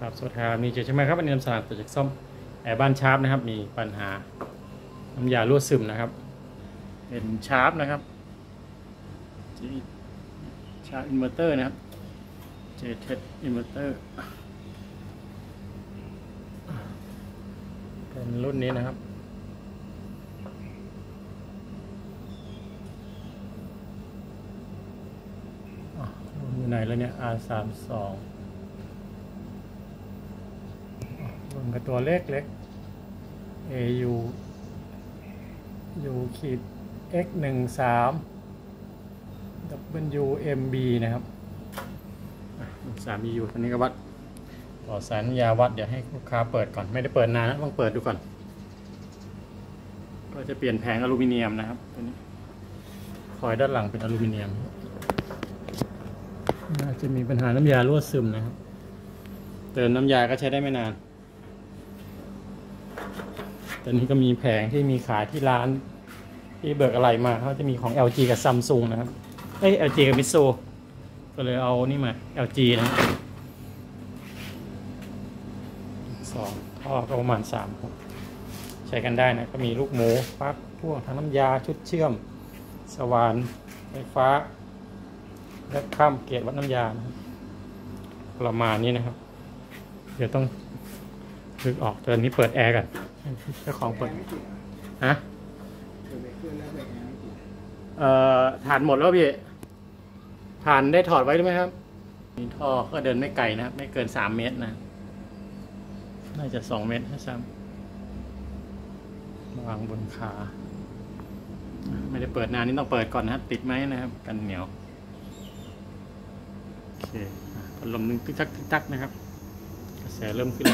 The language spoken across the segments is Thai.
ครับสวัสดีครับนี่เจใช่ไหมครับวันนี้นำเสนอตัวจากซ่อมแอร์บ้านชาร์ปนะครับมีปัญหาน้ำยารั่วซึมนะครับเป็นชาร์ปนะครับชาร์ปอินเวอร์เตอร์นะครับเจเทสอินเวอร์เตอร์เป็นรุ่นนี้นะครับรุ่นอยู่ไหนแล้วเนี่ย R32รุ่นกับตัวเล็ก AU U-X13 WMB นะครับ3 EU ตัวนี้ก็วัดต่อสายน้ำยาวัดเดี๋ยวให้ลูกค้าเปิดก่อนไม่ได้เปิดนานนะต้องเปิดดูก่อนก็จะเปลี่ยนแผงอลูมิเนียมนะครับตัวนี้คอยด้านหลังเป็นอลูมิเนียมน่าจะมีปัญหาน้ำยารั่วซึมนะครับเติมน้ำยาก็ใช้ได้ไม่นานตอนนี้ก็มีแผงที่มีขายที่ร้านที่เบิกอะไรมาเขาจะมีของ LG กับ Samsung นะครับLG กับ Mitsu ก็เลยเอานี่มา LG นะ2ท่อก็ประมาณ3ใช้กันได้นะก็มีลูกหมูปลั๊กพ่วงทั้งน้ำยาชุดเชื่อมสว่านไฟฟ้าและข้ามเกจวัดน้ำยานะครับประมาณนี้นะครับเดี๋ยวต้องลึกออกตอนนี้เปิดแอร์กันเจ้าของเปิดฮะฐานหมดแล้วพี่ฐานได้ถอดไว้หรือไม่ครับนี่ท่อก็เดินไม่ไกลนะไม่เกิน3 เมตรนะน่าจะ2 เมตรนะซ้ำวางบนขาไม่ได้เปิดนานนี่ต้องเปิดก่อนนะติดไหมนะครับกันเหนียวโอเคพัดลมนึงตึกตักนะครับกระแสเริ่มขึ้น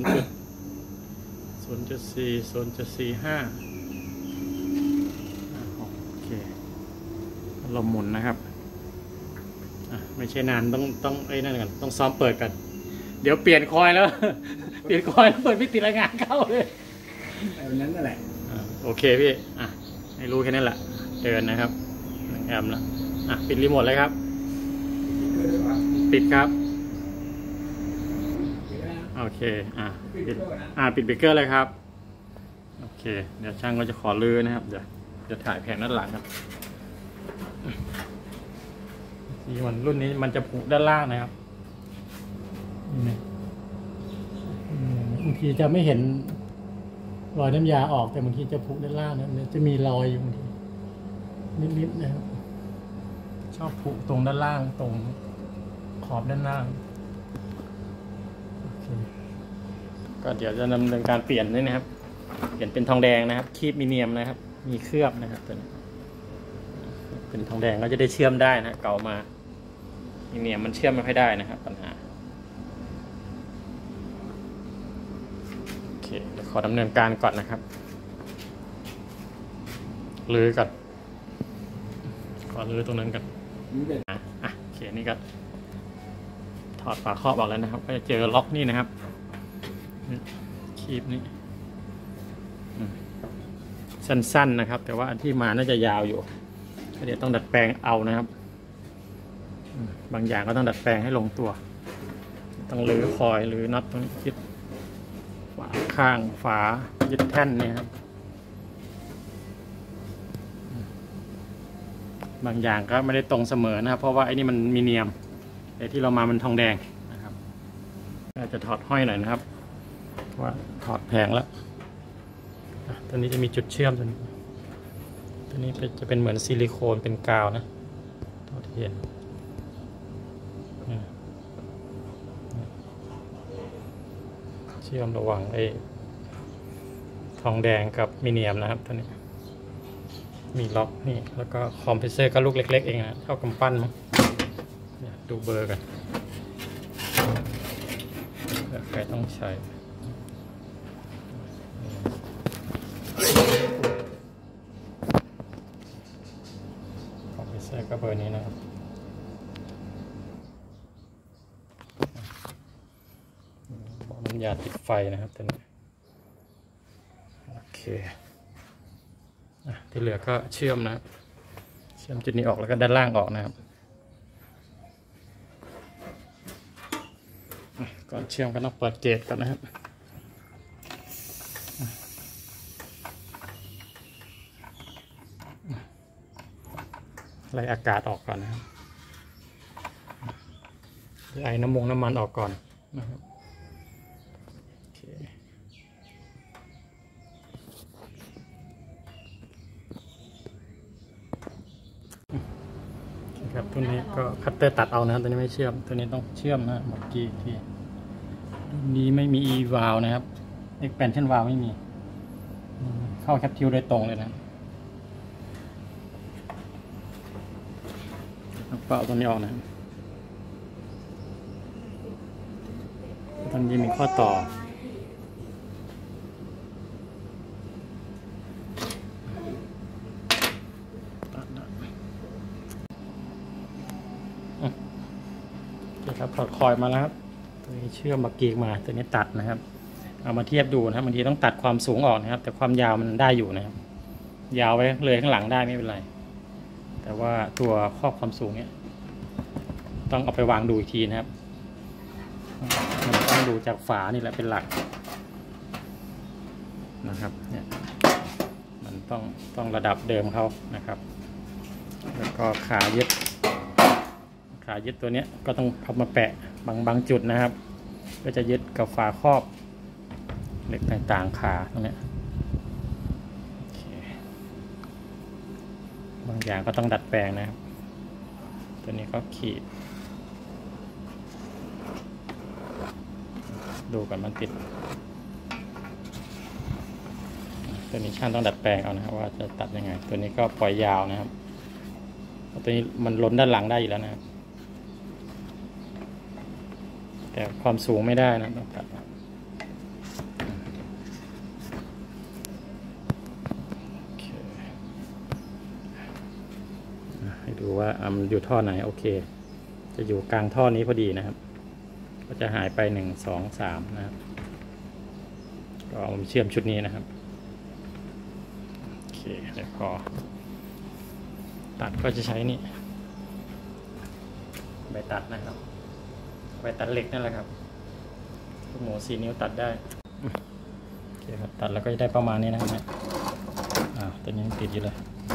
0.45โอเคพัดลมหมุนนะครับไม่ใช่นานต้องนั่นกันต้องซ้อมเปิดกันเดี๋ยวเปลี่ยนคอยแล้ว เปลี่ยนคอยแล้วเปิดไม่ติดรายงานเข้าเลยแบบนั้นนั่นแหละโอเคพี่ให้รู้แค่นั้นแหละเดินนะครับแอมแล้วปิดรีโมทเลยครับปิดครับโอเคปิดเบรกเกอร์เลยครับโอเคเดี๋ยวช่างก็จะขอลื้อนะครับเดี๋ยวจะถ่ายแผงด้านหลังครับที่มันรุ่นนี้มันจะผุด้านล่างนะครับบางทีจะไม่เห็นรอยน้ำยาออกแต่บางทีจะผุด้านล่างนะจะมีรอยอยู่บางทีนิดๆนะครับชอบผุตรงด้านล่างตรงขอบด้านล่างก็เดี๋ยวจะดำเนินการเปลี่ยนนี่นะครับเปลี่ยนเป็นทองแดงนะครับคีบมีเนียมนะครับมีเคลือบนะครับตัวนี้เป็นทองแดงก็จะได้เชื่อมได้นะเก่ามามีเนียมมันเชื่อมไม่ค่อยได้นะครับปัญหาโอเคเดี๋ยวขอดำเนินการก่อนนะครับลื้อก่อนขอลื้อตรงนั้นก่อนโอเคนี่ก็ถอดฝาครอบออกแล้วนะครับก็จะเจอล็อกนี่นะครับคีบนี่สั้นๆนะครับแต่ว่าอันที่มาน่าจะยาวอยู่เดี๋ยวต้องดัดแปลงเอานะครับบางอย่างก็ต้องดัดแปลงให้ลงตัวต้องรื้อคอยหรือน็อตต้องยึดฝาข้างฝายึดแท่นเนี่ยครับบางอย่างก็ไม่ได้ตรงเสมอนะครับเพราะว่าไอ้นี่มันมีเนียมไอ้ที่เรามามันทองแดงนะครับอาจจะถอดห้อยหน่อยนะครับว่าถอดแผงแล้วตัวนี้จะมีจุดเชื่อมตัวนี้จะเป็นเหมือนซิลิโคนเป็นกาวนะตัวที่เห็นเชื่อมระหว่างไอ้ทองแดงกับมีเนียมนะครับตัวนี้มีล็อกนี่แล้วก็คอมเพรสเซอร์ก็ลูกเล็กๆเองนะเท่ากำปั้นมั้งดูเบอร์กันใครต้องใช้คอมเพรสเซอร์ก็เบอร์นี้นะครับบอกน้ำยาติดไฟนะครับตัวนี้โอเคที่เหลือก็เชื่อมนะเชื่อมจุดนี้ออกแล้วก็ด้านล่างออกนะครับก่อนเชื่อมก็ต้องเปิดเกจก่อนนะครับไล่อากาศออกก่อนนะครับไล่น้ำมันออกก่อนนะครับโอเคครับตัวนี้ก็คัตเตอร์ตัดเอานะครับตัวนี้ไม่เชื่อมตัวนี้ต้องเชื่อมนะหมดกี่ที่นี้ไม่มี e valve นะครับ expansion valve ไม่มีเข้าแคปทิวโดยตรงเลยนะเป่าตัวนี้ออกนะตอนนี้มีข้อต่อครับถอดคอยมาแล้วครับตัวนี้เชื่อมบักกีกมาตัวนี้ตัดนะครับเอามาเทียบดูนะครับบางทีต้องตัดความสูงออกนะครับแต่ความยาวมันได้อยู่นะครับยาวไว้เลยข้างหลังได้ไม่เป็นไรแต่ว่าตัวครอบความสูงเนี่ยต้องเอาไปวางดูอีกทีนะครับมันต้องดูจากฝานี่แหละเป็นหลักนะครับเนี่ยมันต้องระดับเดิมเขานะครับแล้วก็ขายึดตัวนี้ก็ต้องเอามาแปะบางจุดนะครับก็จะยึดกับฝาครอบเหล็กต่างๆขาตรงนี้บางอย่างก็ต้องดัดแปลงนะครับตัวนี้ก็ขีดดูก่อนมันติดตัวนี้ช่างต้องดัดแปลงเอานะครับว่าจะตัดยังไงตัวนี้ก็ปล่อยยาวนะครับตัวนี้มันล้นด้านหลังได้อยู่แล้วนะครับแต่ความสูงไม่ได้นะต้องตัดให้ดูว่ามันอยู่ท่อไหนโอเคจะอยู่กลางท่อนี้พอดีนะครับก็จะหายไป1 2 3นะครับก็เอาเชื่อมชุดนี้นะครับโอเคแล้วก็ตัดก็จะใช้นี่ใบตัดนะครับใบตัดเหล็กนั่นแหละครับลูกหมู4 นิ้วตัดได้โอเคครับตัดแล้วก็จะได้ประมาณนี้นะครับเนี่ยตัวนี้ติดอยู่เลย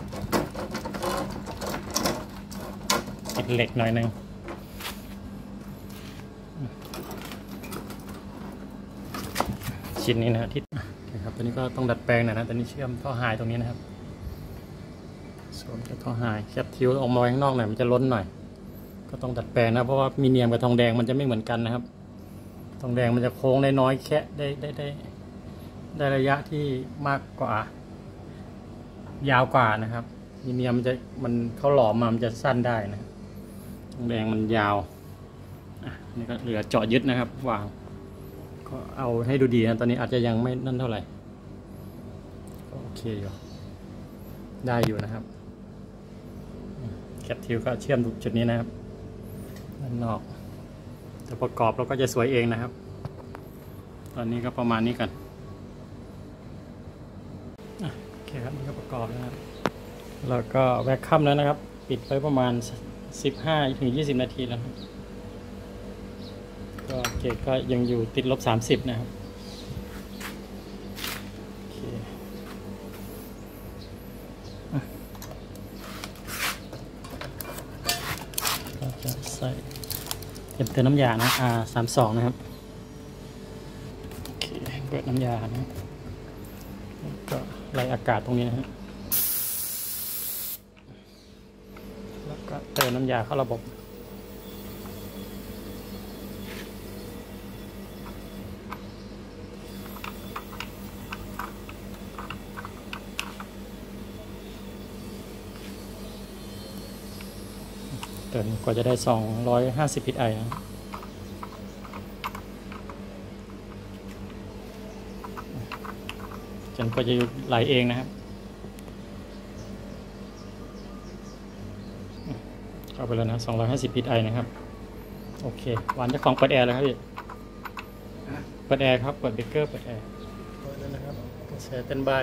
ติดเหล็กหน่อยนึงชิ้นนี้นะที่ครับตัวนี้ก็ต้องดัดแปลงหน่อยนะตัวนี้เชื่อมท่อไฮตรงนี้นะครับส่วนท่อไฮแคปทิวออกมาข้างนอกหน่อยมันจะล้นหน่อยก็ต้องดัดแปลงนะเพราะว่ามีเนียมกับทองแดงมันจะไม่เหมือนกันนะครับทองแดงมันจะโค้งได้น้อยแค่ได้ระยะที่มากกว่ายาวกว่านะครับมีเนียมมันเขาหลอมมามันจะสั้นได้นะทองแดงมันยาวนี่ก็เหลือเจาะยึดนะครับวางก็เอาให้ดูดีนะตอนนี้อาจจะยังไม่นั่นเท่าไหร่โอเคอยู่ได้อยู่นะครับแคปทิวก็เชื่อมจุดนี้นะครับด้านนอกแต่ประกอบเราก็จะสวยเองนะครับตอนนี้ก็ประมาณนี้กันโอเคครับนี่ก็ประกอบนะครับแล้วก็แวคคัมแล้วนะครับปิดไปประมาณ15 ถึง 20 นาทีแล้วก็เกจก็ยังอยู่ติดลบ30นะครับโอเคก็จะใส่เติมน้ำยานะR32นะครับโอเคเปิดน้ำยานะก็ไล่อากาศตรงนี้นะฮะแล้วก็เติมน้ำยาเข้าระบบเติมกว่าจะได้250 psi นะจนกว่าจะไหลเองนะครับเข้าไปแล้วนะ250 psi นะครับโอเควันเจ้าของเปิดแอร์แล้วครับพี่เปิดแอร์ครับเปิดเบรกเกอร์เปิดแอร์เปิดแล้วนะครับกระแสเต็นบาย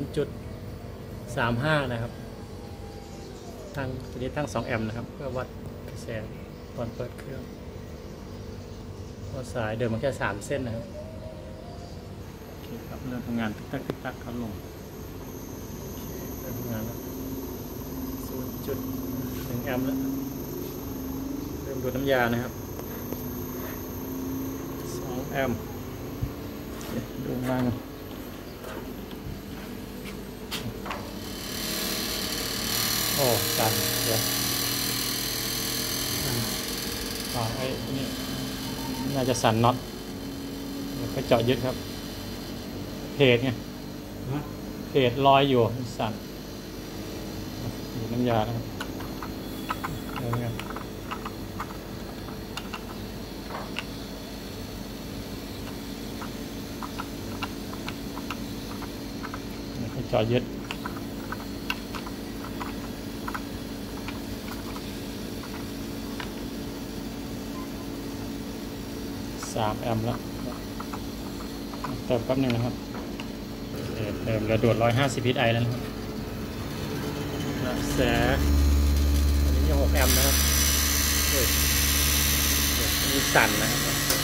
0.35 นะครับตัวนี้ตั้ง2 แอมป์นะครับเพื่อวัดกระแสตอนเปิดเครื่องก็สายเดินมาแค่3 เส้นนะครับโอเคครับเริ่มทำงานตึกตักครับลงเริ่มทำงานแล้ว0.1 แอมป์แล้วเริ่มดูดน้ำยานะครับ2 แอมป์ดูล่างโอ้จันเดี๋ยวไอ้นี่น่าจะสั่นน็อตก็เจาะยึดครับเพจไงเพจลอยอยู่สั่นดูน้ำยานะครับก็เจาะยึด3 แอมป์แล้วเติมแป๊บนึงนะครับเติมระดวด150 psi แล้วนะครับกระแสอันนี้ยัง6 แอมป์นะครับมีสั่นนะครับ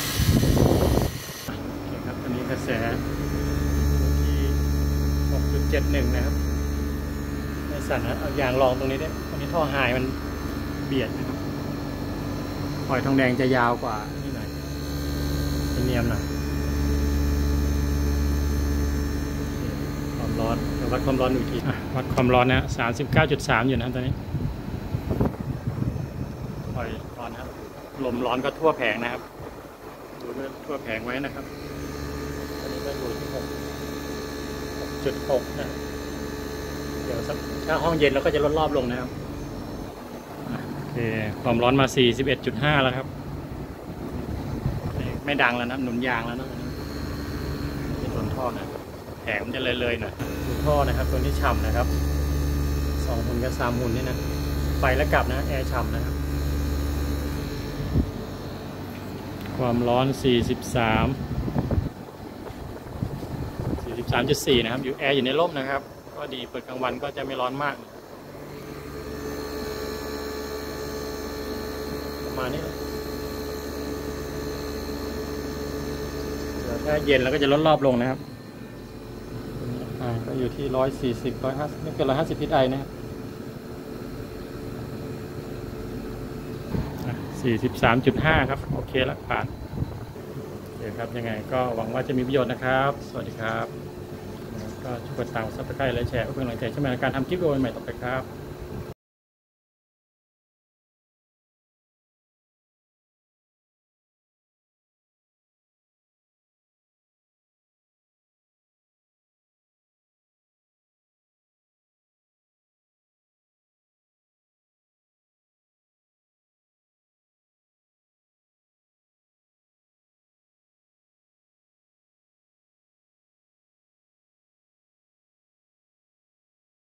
โอเคครับอันนี้กระแสที่ 6.71 นะครับไม่สั่นนะเอายางรองตรงนี้ได้อันนี้ท่อไฮมันเบียดนะครับปล่อยทองแดงจะยาวกว่านี่หน่อยเนียมหน่อยความร้อนวัดความร้อนอีกทีวัดความร้อนนะ 39.3 อยู่นะตอนนี้ปล่อยร้อนครับลมร้อนก็ทั่วแผงนะครับดูด้วยทั่วแผงไว้นะครับตอนนี้ก็อยู่ที่ 6.6 นะเดี๋ยวสักถ้าห้องเย็นเราก็จะลดรอบลงนะครับโอเคความร้อนมา 41.5 แล้วครับไม่ดังแล้วนะหนุนยางแล้วนะจะโดนท่อนะแผงมันจะเลยๆหน่อยดูท่อนะครับตัวนี้ฉ่ำนะครับ2 หุ่นกับ3 หุ่นนี่นะไปแล้วกลับนะแอร์ฉ่ำนะครับความร้อน 43.4 นะครับอยู่แอร์อยู่ในร่มนะครับก็ดีเปิดกลางวันก็จะไม่ร้อนมากประมาณนี้ถ้าเย็นเราก็จะลดรอบลงนะครับก็อยู่ที่140 150ไม่เกิน150 psi นะครับ43.5 ครับโอเคแล้วผ่านเดี๋ยวครับยังไงก็หวังว่าจะมีประโยชน์นะครับสวัสดีครับก็ช่วยกดติดตาม Subscribe และแชร์เพื่อเป็นกำลังใจช่วยในการทำคลิปวิดีโอใหม่ต่อไปครับ